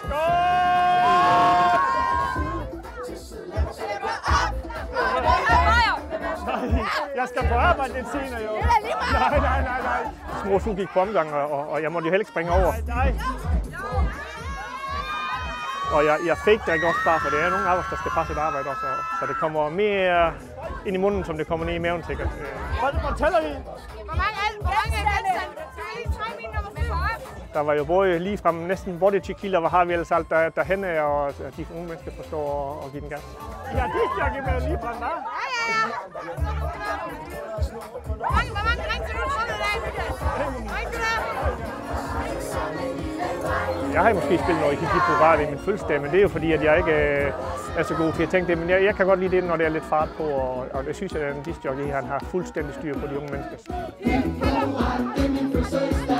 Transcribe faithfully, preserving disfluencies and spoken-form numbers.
Jeg skal på arbejde lidt senere, jo. Nej, nej, nej, nej. Små gik på omgang, og, og jeg måtte jo heller ikke springe over. Nej. Og jeg, jeg fake drikker også bare, for det er nogle af os, der skal passe et arbejde også. Så det kommer mere ind i munden, som det kommer ned i maven sikkert. Hvor tæller I? Hvor mange er det? Hvor mange er genstande? Du kan lige trække min nummer fem. Der var jo både lige frem næsten body tequila, hvor har vi ellers alt der, derhenne, og de unge mennesker forstår at give den gas. Ja, de snakker med lige frem, hva'? Ja, ja, ja. Hvor mange, hvor mange ring til du trådte i dag? Ring til dig. Jeg har måske spillet noget i Hip i min fødselsdag, men det er jo fordi, at jeg ikke er så god til at tænke det. Men jeg, jeg kan godt lide det, når det er lidt fart på, og, og det synes jeg, at en discjockey, han har fuldstændig styr på de unge mennesker.